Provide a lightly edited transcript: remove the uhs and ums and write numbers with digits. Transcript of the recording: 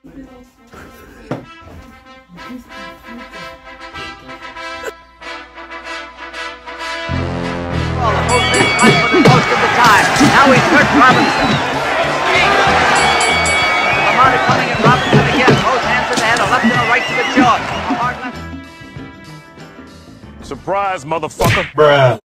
Most of the time. Now he's hurt Robinson. Lamonte coming at Robinson again. Both hands in the head, a left and a right to the jaw. A hard left. Surprise, motherfucker. Bruh.